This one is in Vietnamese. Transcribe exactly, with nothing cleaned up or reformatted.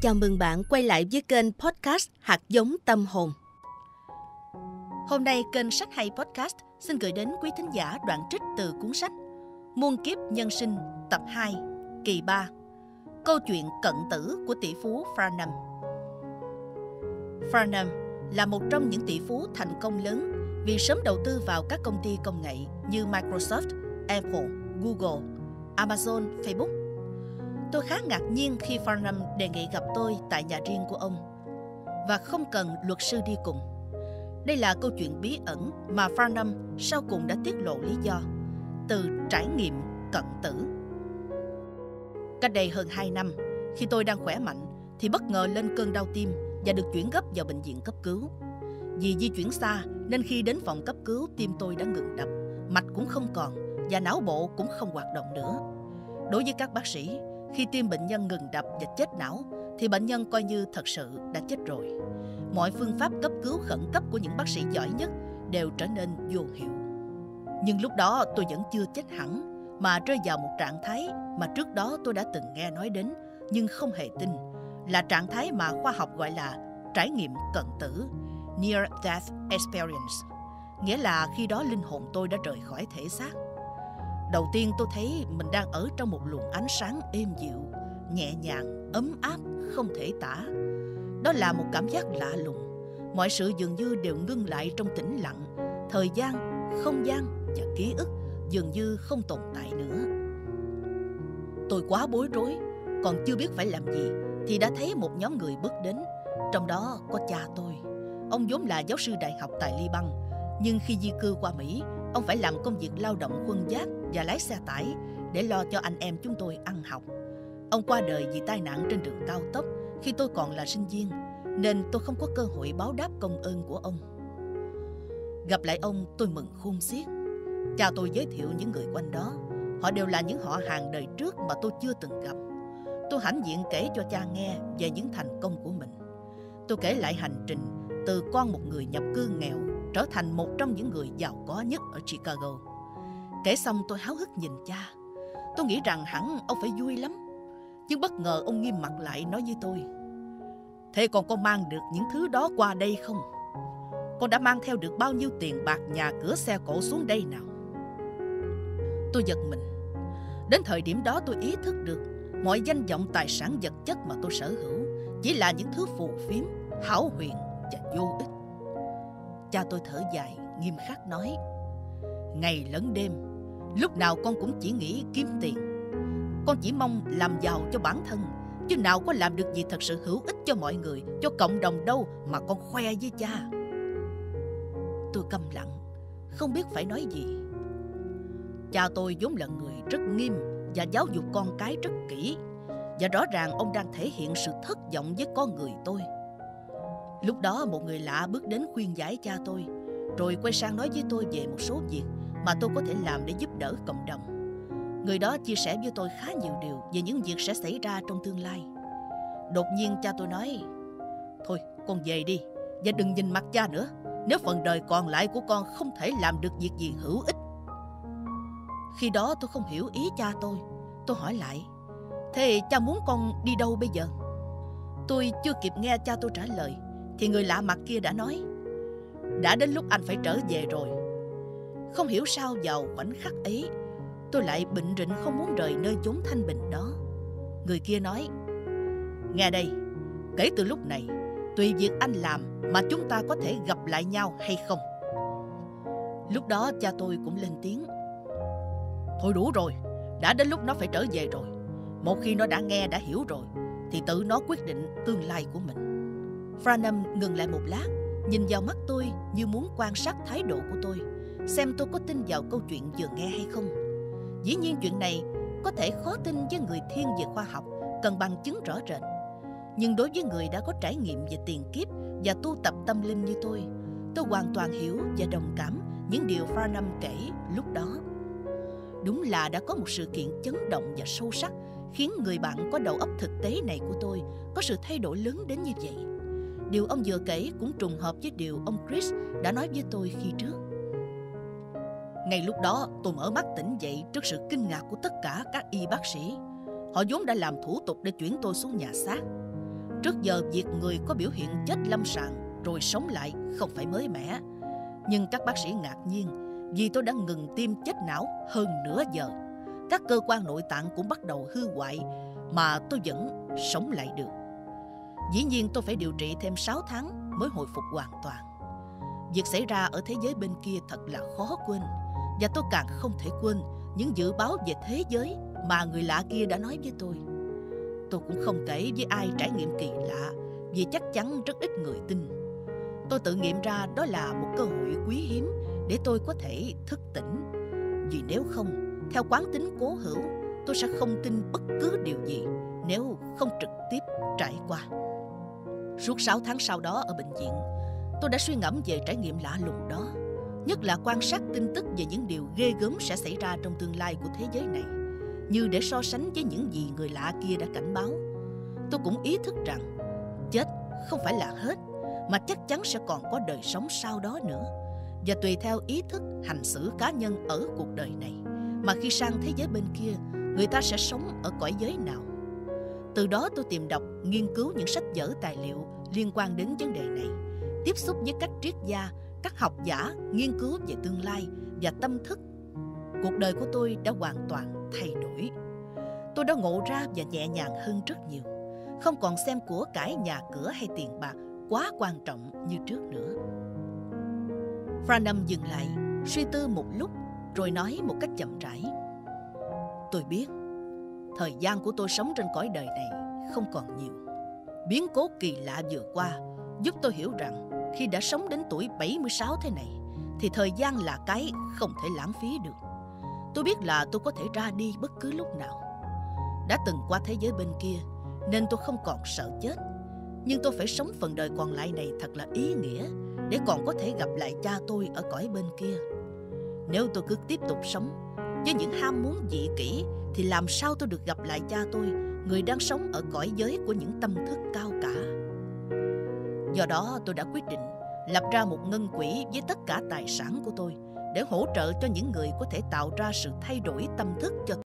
Chào mừng bạn quay lại với kênh podcast Hạt giống tâm hồn. Hôm nay kênh Sách Hay Podcast xin gửi đến quý thính giả đoạn trích từ cuốn sách Muôn kiếp nhân sinh tập hai, kỳ ba. Câu chuyện cận tử của tỷ phú Farnham. Farnham là một trong những tỷ phú thành công lớn vì sớm đầu tư vào các công ty công nghệ như Microsoft, Apple, Google, Amazon, Facebook. Tôi khá ngạc nhiên khi Farnham đề nghị gặp tôi tại nhà riêng của ông và không cần luật sư đi cùng. Đây là câu chuyện bí ẩn mà Farnham sau cùng đã tiết lộ lý do từ trải nghiệm cận tử. Cách đây hơn hai năm, khi tôi đang khỏe mạnh thì bất ngờ lên cơn đau tim và được chuyển gấp vào bệnh viện cấp cứu. Vì di chuyển xa nên khi đến phòng cấp cứu, tim tôi đã ngừng đập, mạch cũng không còn và não bộ cũng không hoạt động nữa. Đối với các bác sĩ, khi tim bệnh nhân ngừng đập và chết não thì bệnh nhân coi như thật sự đã chết rồi. Mọi phương pháp cấp cứu khẩn cấp của những bác sĩ giỏi nhất đều trở nên vô hiệu. Nhưng lúc đó tôi vẫn chưa chết hẳn mà rơi vào một trạng thái mà trước đó tôi đã từng nghe nói đến nhưng không hề tin, là trạng thái mà khoa học gọi là trải nghiệm cận tử, Near Death Experience. Nghĩa là khi đó linh hồn tôi đã rời khỏi thể xác. Đầu tiên tôi thấy mình đang ở trong một luồng ánh sáng êm dịu, nhẹ nhàng, ấm áp, không thể tả. Đó là một cảm giác lạ lùng. Mọi sự dường như đều ngưng lại trong tĩnh lặng. Thời gian, không gian và ký ức dường như không tồn tại nữa. Tôi quá bối rối, còn chưa biết phải làm gì thì đã thấy một nhóm người bước đến. Trong đó có cha tôi. Ông vốn là giáo sư đại học tại Liban, nhưng khi di cư qua Mỹ, ông phải làm công việc lao động khuân vác và lái xe tải để lo cho anh em chúng tôi ăn học. Ông qua đời vì tai nạn trên đường cao tốc khi tôi còn là sinh viên, nên tôi không có cơ hội báo đáp công ơn của ông. Gặp lại ông, tôi mừng khôn xiết. Cha tôi giới thiệu những người quanh đó. Họ đều là những họ hàng đời trước mà tôi chưa từng gặp. Tôi hãnh diện kể cho cha nghe về những thành công của mình. Tôi kể lại hành trình từ con một người nhập cư nghèo trở thành một trong những người giàu có nhất ở Chicago. Kể xong tôi háo hức nhìn cha. Tôi nghĩ rằng hẳn ông phải vui lắm. Nhưng bất ngờ ông nghiêm mặt lại nói với tôi: "Thế con có mang được những thứ đó qua đây không? Con đã mang theo được bao nhiêu tiền bạc, nhà cửa, xe cộ xuống đây nào?" Tôi giật mình. Đến thời điểm đó tôi ý thức được mọi danh vọng, tài sản vật chất mà tôi sở hữu chỉ là những thứ phù phiếm, hão huyền và vô ích. Cha tôi thở dài, nghiêm khắc nói: "Ngày lẫn đêm, lúc nào con cũng chỉ nghĩ kiếm tiền. Con chỉ mong làm giàu cho bản thân, chứ nào có làm được gì thật sự hữu ích cho mọi người, cho cộng đồng đâu mà con khoe với cha." Tôi câm lặng, không biết phải nói gì. Cha tôi vốn là người rất nghiêm và giáo dục con cái rất kỹ, và rõ ràng ông đang thể hiện sự thất vọng với con người tôi. Lúc đó một người lạ bước đến khuyên giải cha tôi, rồi quay sang nói với tôi về một số việc mà tôi có thể làm để giúp đỡ cộng đồng. Người đó chia sẻ với tôi khá nhiều điều về những việc sẽ xảy ra trong tương lai. Đột nhiên cha tôi nói: "Thôi con về đi, và đừng nhìn mặt cha nữa. Nếu phần đời còn lại của con không thể làm được việc gì hữu ích." Khi đó tôi không hiểu ý cha tôi. Tôi hỏi lại: "Thế cha muốn con đi đâu bây giờ?" Tôi chưa kịp nghe cha tôi trả lời thì người lạ mặt kia đã nói: "Đã đến lúc anh phải trở về rồi." Không hiểu sao vào khoảnh khắc ấy, tôi lại bệnh rịnh không muốn rời nơi chốn thanh bình đó. Người kia nói: "Nghe đây, kể từ lúc này, tùy việc anh làm mà chúng ta có thể gặp lại nhau hay không." Lúc đó cha tôi cũng lên tiếng: "Thôi đủ rồi, đã đến lúc nó phải trở về rồi. Một khi nó đã nghe, đã hiểu rồi thì tự nó quyết định tương lai của mình." Farnham ngừng lại một lát, nhìn vào mắt tôi như muốn quan sát thái độ của tôi, xem tôi có tin vào câu chuyện vừa nghe hay không. Dĩ nhiên chuyện này có thể khó tin với người thiên về khoa học, cần bằng chứng rõ rệt. Nhưng đối với người đã có trải nghiệm về tiền kiếp và tu tập tâm linh như tôi, tôi hoàn toàn hiểu và đồng cảm những điều Farnham kể lúc đó. Đúng là đã có một sự kiện chấn động và sâu sắc khiến người bạn có đầu óc thực tế này của tôi có sự thay đổi lớn đến như vậy. Điều ông vừa kể cũng trùng hợp với điều ông Chris đã nói với tôi khi trước. Ngay lúc đó tôi mở mắt tỉnh dậy trước sự kinh ngạc của tất cả các y bác sĩ. Họ vốn đã làm thủ tục để chuyển tôi xuống nhà xác. Trước giờ việc người có biểu hiện chết lâm sàng rồi sống lại không phải mới mẻ. Nhưng các bác sĩ ngạc nhiên vì tôi đã ngừng tim chết não hơn nửa giờ. Các cơ quan nội tạng cũng bắt đầu hư hoại mà tôi vẫn sống lại được. Dĩ nhiên tôi phải điều trị thêm sáu tháng mới hồi phục hoàn toàn. Việc xảy ra ở thế giới bên kia thật là khó quên. Và tôi càng không thể quên những dự báo về thế giới mà người lạ kia đã nói với tôi. Tôi cũng không kể với ai trải nghiệm kỳ lạ, vì chắc chắn rất ít người tin. Tôi tự nghiệm ra đó là một cơ hội quý hiếm để tôi có thể thức tỉnh. Vì nếu không, theo quán tính cố hữu, tôi sẽ không tin bất cứ điều gì nếu không trực tiếp trải qua. Suốt sáu tháng sau đó ở bệnh viện, tôi đã suy ngẫm về trải nghiệm lạ lùng đó, nhất là quan sát tin tức về những điều ghê gớm sẽ xảy ra trong tương lai của thế giới này, như để so sánh với những gì người lạ kia đã cảnh báo. Tôi cũng ý thức rằng chết không phải là hết, mà chắc chắn sẽ còn có đời sống sau đó nữa. Và tùy theo ý thức hành xử cá nhân ở cuộc đời này, mà khi sang thế giới bên kia, người ta sẽ sống ở cõi giới nào. Từ đó tôi tìm đọc, nghiên cứu những sách vở tài liệu liên quan đến vấn đề này, tiếp xúc với các triết gia, các học giả nghiên cứu về tương lai và tâm thức. Cuộc đời của tôi đã hoàn toàn thay đổi. Tôi đã ngộ ra và nhẹ nhàng hơn rất nhiều, không còn xem của cải, nhà cửa hay tiền bạc quá quan trọng như trước nữa. Franham dừng lại, suy tư một lúc rồi nói một cách chậm rãi: Tôi biết thời gian của tôi sống trên cõi đời này không còn nhiều. Biến cố kỳ lạ vừa qua giúp tôi hiểu rằng khi đã sống đến tuổi bảy mươi sáu thế này thì thời gian là cái không thể lãng phí được. Tôi biết là tôi có thể ra đi bất cứ lúc nào. Đã từng qua thế giới bên kia nên tôi không còn sợ chết. Nhưng tôi phải sống phần đời còn lại này thật là ý nghĩa để còn có thể gặp lại cha tôi ở cõi bên kia. Nếu tôi cứ tiếp tục sống với những ham muốn dị kỷ thì làm sao tôi được gặp lại cha tôi, người đang sống ở cõi giới của những tâm thức cao cả. Do đó tôi đã quyết định lập ra một ngân quỹ với tất cả tài sản của tôi để hỗ trợ cho những người có thể tạo ra sự thay đổi tâm thức cho